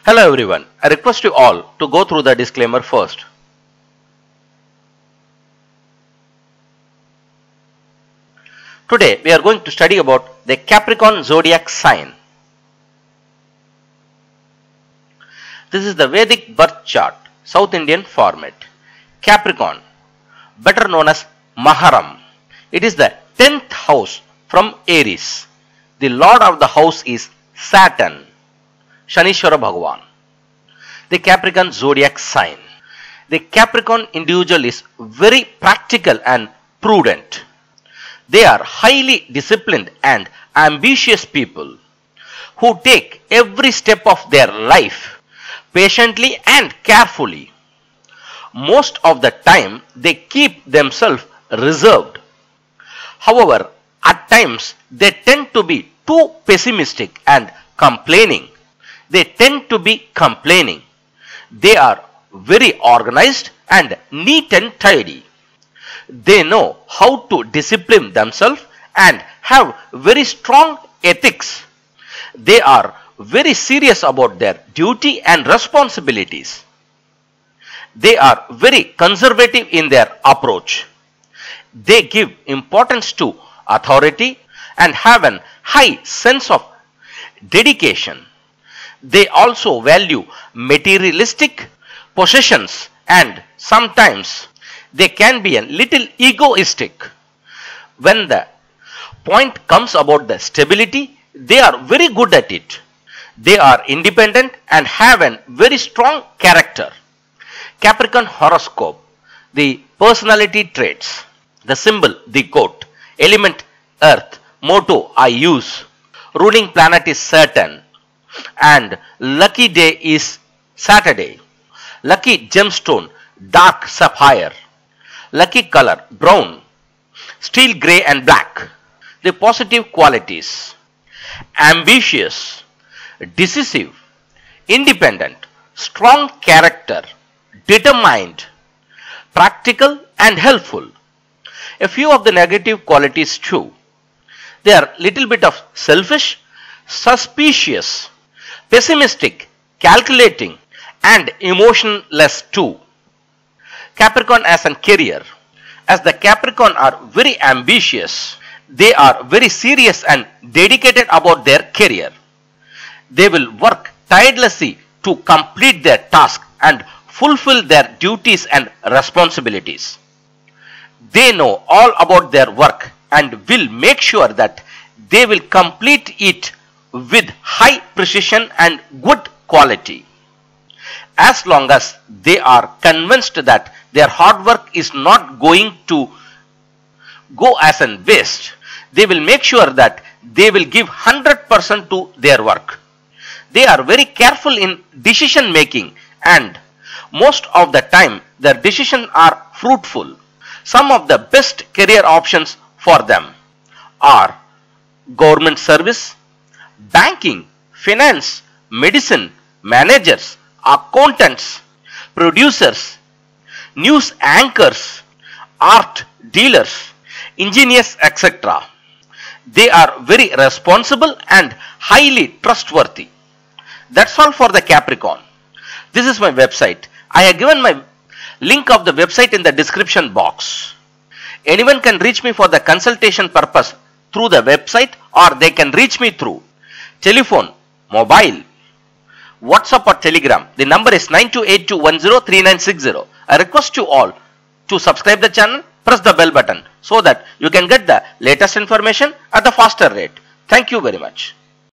Hello everyone, I request you all to go through the disclaimer first. Today we are going to study about the Capricorn Zodiac sign. This is the Vedic birth chart, South Indian format. Capricorn, better known as Maharam. It is the 10th house from Aries. The lord of the house is Saturn, Shanishwara Bhagavan. The Capricorn Zodiac sign. The Capricorn individual is very practical and prudent. They are highly disciplined and ambitious people who take every step of their life patiently and carefully. Most of the time they keep themselves reserved. However, at times they tend to be too pessimistic and complaining. They tend to be complaining. They are very organized and neat and tidy. They know how to discipline themselves and have very strong ethics. They are very serious about their duty and responsibilities. They are very conservative in their approach. They give importance to authority and have an high sense of dedication. They also value materialistic possessions and sometimes they can be a little egoistic. When the point comes about the stability, they are very good at it. They are independent and have a very strong character. Capricorn Horoscope, the personality traits, the symbol, the goat, element, earth, motto, I use, ruling planet is Saturn, and lucky day is Saturday. Lucky gemstone, dark sapphire. Lucky color, brown, steel grey and black. The positive qualities: ambitious, decisive, independent, strong character, determined, practical and helpful. A few of the negative qualities too. They are little bit of selfish, suspicious, pessimistic, calculating and emotionless too. Capricorn as a career. As the Capricorn are very ambitious, they are very serious and dedicated about their career. They will work tirelessly to complete their task and fulfill their duties and responsibilities. They know all about their work and will make sure that they will complete it with high precision and good quality. As long as they are convinced that their hard work is not going to go as a waste, they will make sure that they will give 100% to their work. They are very careful in decision making and most of the time their decisions are fruitful. Some of the best career options for them are government service, banking, finance, medicine, managers, accountants, producers, news anchors, art dealers, engineers, etc. They are very responsible and highly trustworthy. That's all for the Capricorn. This is my website. I have given my link of the website in the description box. Anyone can reach me for the consultation purpose through the website or they can reach me through telephone, mobile, WhatsApp or Telegram. The number is 9282103960. I request you all to subscribe the channel, press the bell button so that you can get the latest information at the faster rate. Thank you very much.